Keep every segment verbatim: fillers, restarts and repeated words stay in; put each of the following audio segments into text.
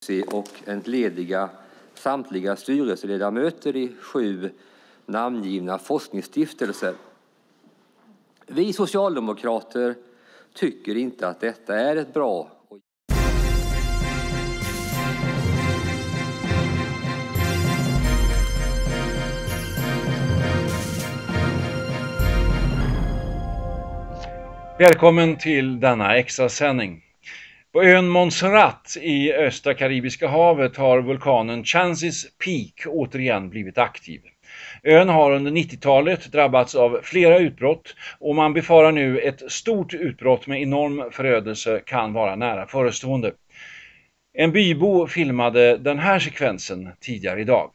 och entlediga samtliga styrelseledamöter i sju namngivna forskningsstiftelser. Vi socialdemokrater tycker inte att detta är ett bra. Välkommen till denna extra sändning. På ön Montserrat i östra Karibiska havet har vulkanen Chances Peak återigen blivit aktiv. Ön har under nittiotalet drabbats av flera utbrott och man befarar nu ett stort utbrott med enorm förödelse kan vara nära förestående. En bybo filmade den här sekvensen tidigare idag.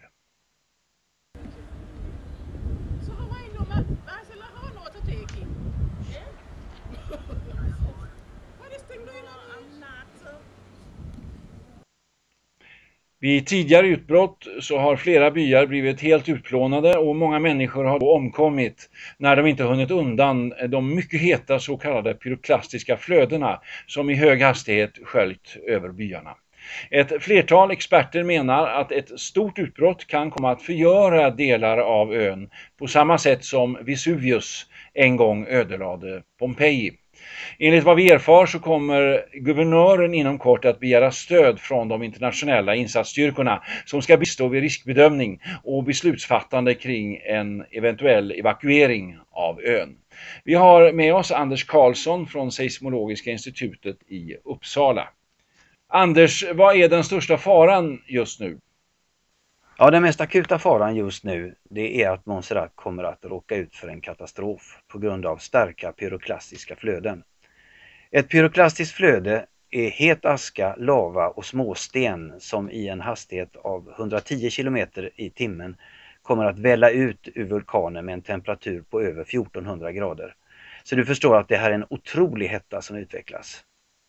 Vid tidigare utbrott så har flera byar blivit helt utplånade och många människor har omkommit när de inte hunnit undan de mycket heta så kallade pyroklastiska flödena som i hög hastighet sköljt över byarna. Ett flertal experter menar att ett stort utbrott kan komma att förgöra delar av ön på samma sätt som Vesuvius en gång ödelade Pompeji. Enligt vad vi erfar så kommer guvernören inom kort att begära stöd från de internationella insatsstyrkorna som ska bistå vid riskbedömning och beslutsfattande kring en eventuell evakuering av ön. Vi har med oss Anders Karlsson från Seismologiska institutet i Uppsala. Anders, vad är den största faran just nu? Ja, den mest akuta faran just nu det är att Montserrat kommer att råka ut för en katastrof på grund av starka pyroklastiska flöden. Ett pyroklastiskt flöde är het aska, lava och småsten som i en hastighet av hundratio kilometer i timmen kommer att välla ut ur vulkanen med en temperatur på över fjortonhundra grader. Så du förstår att det här är en otrolig hetta som utvecklas.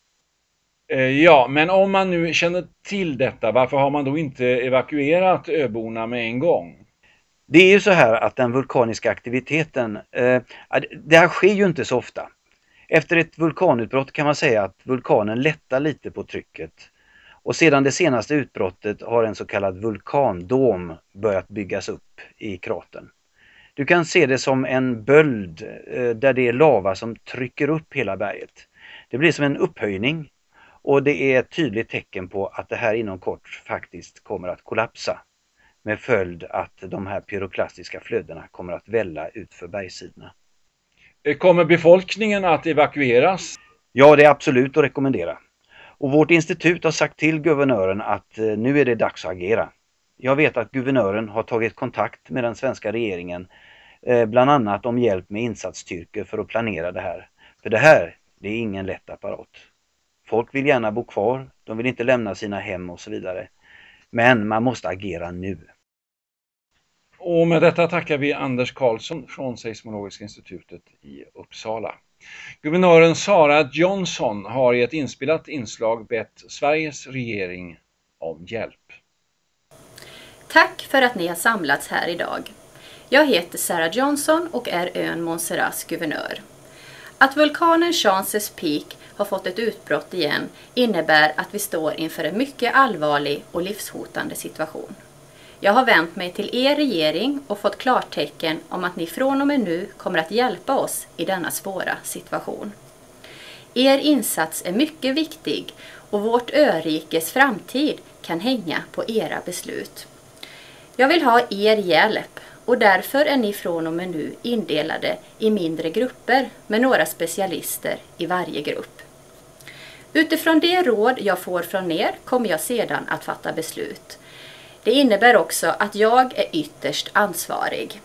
Ja, men om man nu känner till detta, varför har man då inte evakuerat öborna med en gång? Det är ju så här att den vulkaniska aktiviteten, eh, det här sker ju inte så ofta. Efter ett vulkanutbrott kan man säga att vulkanen lättar lite på trycket. Och sedan det senaste utbrottet har en så kallad vulkandom börjat byggas upp i kratern. Du kan se det som en böld eh, där det är lava som trycker upp hela berget. Det blir som en upphöjning. Och det är ett tydligt tecken på att det här inom kort faktiskt kommer att kollapsa. Med följd att de här pyroklastiska flödena kommer att välla ut för bergssidorna. Kommer befolkningen att evakueras? Ja, det är absolut att rekommendera. Och vårt institut har sagt till guvernören att nu är det dags att agera. Jag vet att guvernören har tagit kontakt med den svenska regeringen. Bland annat om hjälp med insatsstyrkor för att planera det här. För det här, det är ingen lätt apparat. Folk vill gärna bo kvar, de vill inte lämna sina hem och så vidare. Men man måste agera nu. Och med detta tackar vi Anders Karlsson från Seismologiska institutet i Uppsala. Guvernören Sarah Johnson har i ett inspelat inslag bett Sveriges regering om hjälp. Tack för att ni har samlats här idag. Jag heter Sarah Johnson och är ön Montserrats guvernör. Att vulkanen Chances Peak har fått ett utbrott igen innebär att vi står inför en mycket allvarlig och livshotande situation. Jag har vänt mig till er regering och fått klartecken om att ni från och med nu kommer att hjälpa oss i denna svåra situation. Er insats är mycket viktig och vårt örikes framtid kan hänga på era beslut. Jag vill ha er hjälp. Och därför är ni från och med nu indelade i mindre grupper med några specialister i varje grupp. Utifrån det råd jag får från er kommer jag sedan att fatta beslut. Det innebär också att jag är ytterst ansvarig.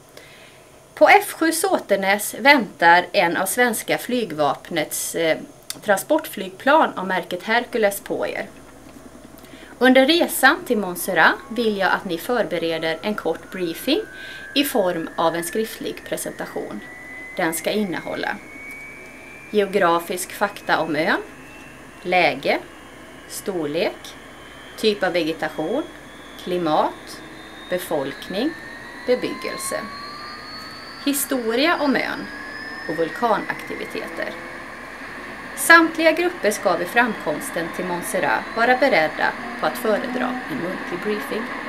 På F sju Såtenäs väntar en av svenska flygvapnets eh, transportflygplan av märket Hercules på er. Under resan till Montserrat vill jag att ni förbereder en kort briefing i form av en skriftlig presentation. Den ska innehålla geografisk fakta om ön, läge, storlek, typ av vegetation, klimat, befolkning, bebyggelse, historia om ön och vulkanaktiviteter. Samtliga grupper ska vid framkomsten till Montserrat vara beredda på att föredra en muntlig briefing.